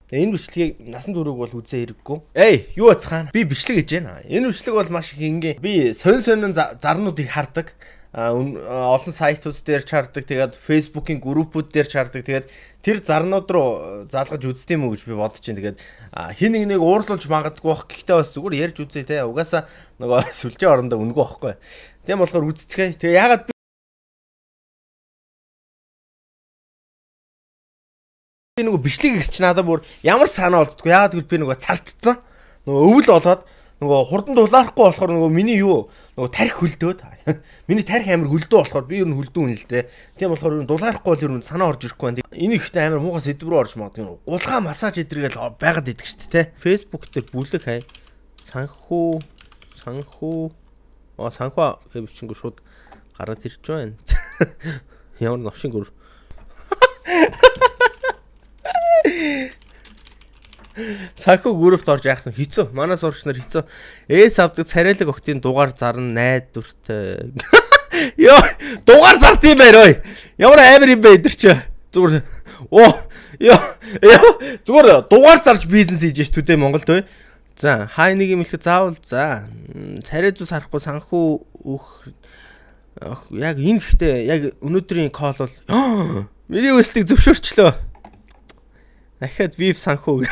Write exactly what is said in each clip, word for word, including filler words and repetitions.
Энэ бичлэгийг насан туршиг бол үзээ хэрэггүй. Эй, юу ацхан? Би бичлэг гэж байна. Энэ бичлэг бол маш их ингээ. Би сонь сонин зарнуудыг хардаг. Олон сайтууд дээр чардаг, тэгээд Facebook-ийн группүүд дээр чардаг. Тэгээд тэр зарнууд руу залгаж үзтiim үү гэж би бодож чинь. Тэгээд хин нэг нэг уурлуулж магадгүй бах. Гэхдээ бас зүгээр ярьж үзье те. Угаасаа нөгөө сүлжээ орондоо үнэгүй байхгүй. Тийм болохоор үзцгээе. Тэгээ ягаад би нөгөө бичлэг гэж чи надад бүр ямар санаа олддгүй. Ягаад гэвэл би нөгөө цартцсан. Нөгөө өвөл болоод нөгөө хурдан дулаарахгүй болохоор нөгөө миний юу нөгөө тарих хөлдөөд миний тарих амир хөлдөө болохоор би ер нь хөлдөө үнэ л дээ. Тийм болохоор ер нь дулаарахгүй бол ер нь санаа орж ирэхгүй байна. Энэ ихтэй амир муухай сэдв рүү орж магадгүй. Гулгай массаж идэргээл байгаад идэг шүү дээ. Facebook дээр бүлэг хай. Санхүү санхүү аа санхүү гэж бичингүү шууд гараад ирж байна. Ямар новшин гүр. Санхүү группт орж яах нь хэцүү. Манай сурагч нар хэцүү. Эс авдаг царайлаг охтын дугаар зарн найдвартай. Йоо, дугаар зарт юм байна ой. Ямар амир юм бэ эдэр чи. Зүгээр. Оо, ёо, ёо. Зүгээр дугаар зарж бизнес хийж ш төдөө Монголд ой. За, хай нэг юм хэлэх заавал за. Царай зүс харахгүй санхүү өөх яг энэ ихтэй яг өнөөдрийн кол бол миний өстөг зөвшөөрчлөө. Дахиад вив санхүү.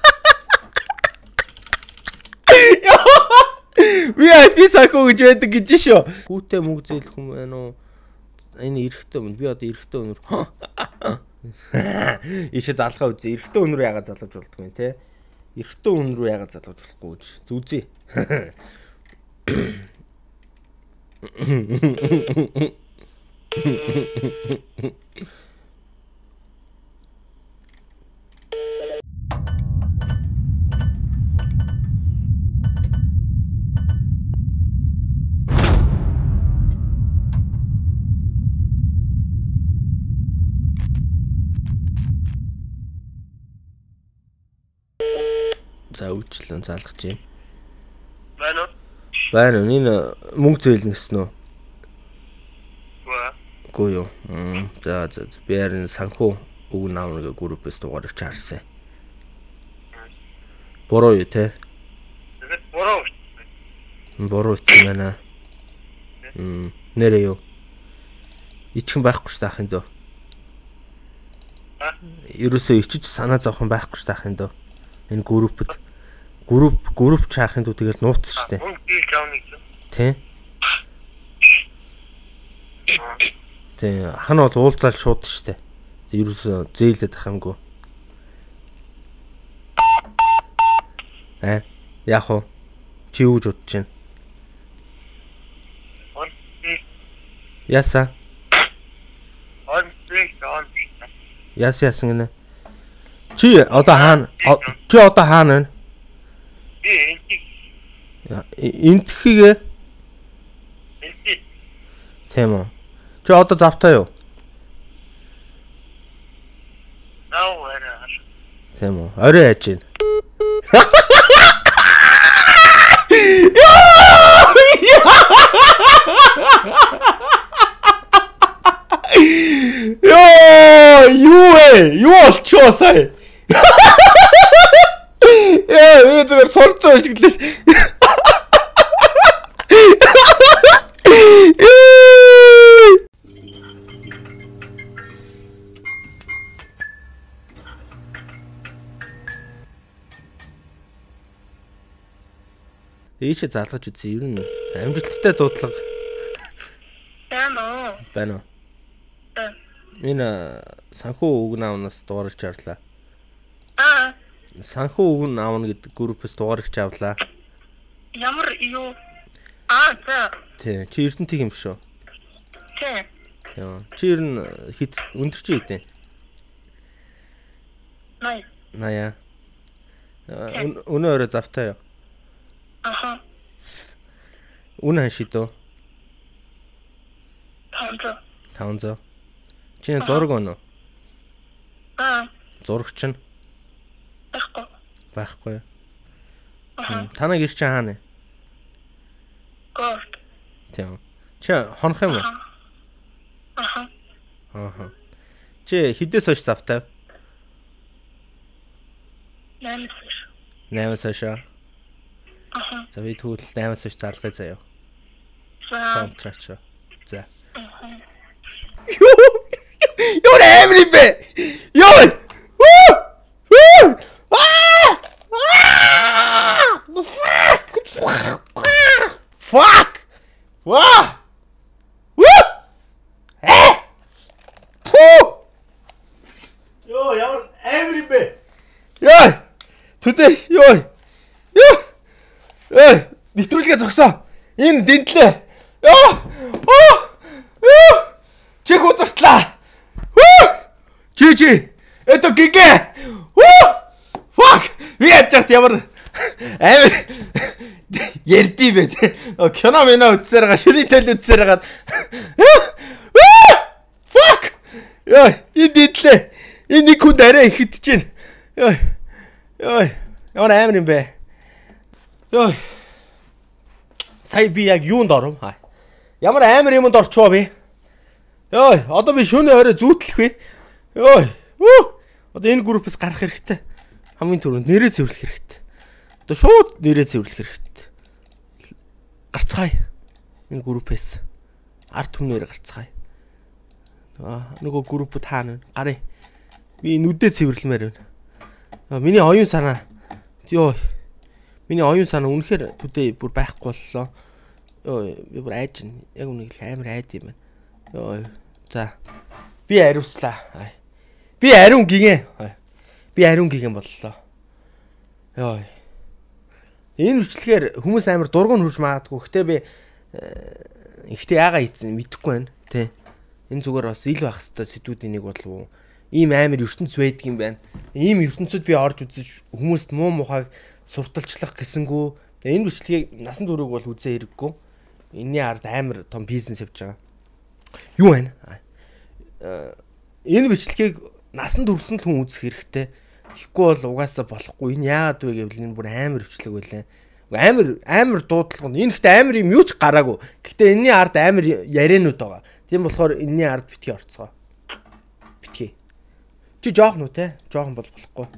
Ви ай пи санхүү гэж байдаг гэж шүү. Хүүтэй мөнгө зээлэх юм байна уу? Энэ эрэхтэй өмнө би одоо эрэхтэй өнөр. Ишээ залгаа үзье. Эрэхтэй өнөр яагаад залгаж болдгоо юм те? Эрэхтэй өнөр рүү яагаад залгаж болохгүй гэж зүзээ. За үчлэн залгаж юм. Байна уу? Байна уу? Энэ мөнгө зээлнэ гэсэн үү? Гоо. Гоо юу. За за би харин санхүү үг наавныг группээс дугаарч харсан. Бороо юу те? Бороо. Бороо ч юм байна. Мм нэрээ юу? Ичхэн байхгүй ш таахын дөө. Ерөөсөө ичиж санаа зовхон байхгүй ш таахын дөө. Энэ группд групп групп чаахын дүү тэгэл нууц штэ. Тэ. Тэ хан бол уулзаал шууд штэ. Ерөөсөө зээлээд ахамгүй. Э яах вэ? Чи юу гэж бодож байна? Яса. Яс ясан гинэ. Чи одоо хаана? Чи одоо хаана вэ? Би энтиг. Энтхийгээ. Энтиг. Тийм үү. Чи одоо завтай юу? Наа вара. Тийм үү. Орой яаж байна? Ёо, юу вэ? Юу болчихоо сая? Яа, би зүгээр сурцсан ажиглаж. Ийшээ залгаж үзье. Ер нь амжилттай дуудлага Байна уу? байна уу? Энэ санхүү үг наавнаас дуурайж авлаа. Аа. Санхүү үг наавна гэдэг группээс дуурайж авлаа. Ямар юу? Аа, за. Тий, чи Эрдэнэтийн юм шүү. Тий. Яа, чи ер нь хэд өндөр чи хэдэн? Най. Наяа. Өнөө өрөө завтай юу? Аха. Үнэ хашидөө. Танза. таван зуун. Чи зураг өнө? Аа. Зурагч нь Байхгүй. байхгүй. Аха. Танаа гэр чи хаана? Горд. Тийм. Чи хонох юм уу? Аха. Аха. Чи хідээс хойш завтай? наймаас хойш. наймаас хойш. Аха. За би тэгвэл наймаас хойш зарлахыг заяа. За. Саундтрак. За. Юу нэмэр юм бэ? Юу? Вуу! Вуу! Аа! Fuck! Ваа! Вуу! Э! Пу! Ёо, ямар амир юм бэ? Ёо! Төдөө ёо. Ёо! Э, нэвтрүүлгээ зогсоо. Энэ дэнтлээ. Ёо! Оо! Ёо! Чих удиртлаа. Вуу! Чи чи. Это гигэ. Вуу! Fuck! Би ячаад ямар амир ярди бэ. Кино минь үзсээр байгаа, шүрийтэл үзсээр байгаа. Fuck! Ёо, энэ дэнтлээ. Энэ нэг хүн арай их идэж байна. Ёо. Ёо. Ямар амир юм бэ? Ёо. Сая би яг юунд оров? Ямар амир юмд орчоо би? Ёо, одоо би шөнө орой зүүтлэх вэ? Ёо. Үү. Одоо энэ группээс гарах хэрэгтэй. Хамгийн түрүүнд нэрээ цэвэрлэх хэрэгтэй. Одоо шууд нэрээ цэвэрлэх хэрэгтэй. Гарцгаая. Энэ группээс ард түмнээр гарцгаая. Аа, нөгөө группуд хаана вэ? Гарыг. Би нүдээ цэвэрлэмээр байна. Миний оюун санаа. Ёо. Миний оюун санаа үнэхээр төдөө бүр байхгүй боллоо. Ёо, би бүр айж байна. Яг үнэ л амар айд юм байна. Ёо. За. Би ариуслаа. Би ариун гинэ. Би ариун гинэ боллоо. Ёо. Энэ үчлэгээр хүмүүс амар дургуун хурж магадгүй. Гэтэ би ихтэй яага ийцэн мэдэхгүй байна. Тэ. Энэ зүгээр бас ил байх хэвээр сэдвүүдийн нэг болов уу? Ийм амар ертөнц байдаг юм байна. Ийм ертөнцид би орж үзэж хүмүүст муу мухайг сурталчлах гэсэнгүү. Энэ бичлэгийг насан туршиг бол үзээ хэрэггүй. Энийний ард амар том бизнес явж байгаа. Юу вэ? Энэ бичлэгийг насан туршсан л хүн үзэх хэрэгтэй. Тэгэхгүй бол угаасаа болохгүй. Энэ яагаад вэ гэвэл энэ бүр амар бичлэг байлаа. Амар амар дуудлагын. Энэ ихтэй амар юм юу ч гараагүй. Гэхдээ энэний ард амар яриануд байгаа. Тийм болохоор энэний ард битгий орцгоо. Битгий. Чи жоох нү те? Жоохон бол болохгүй.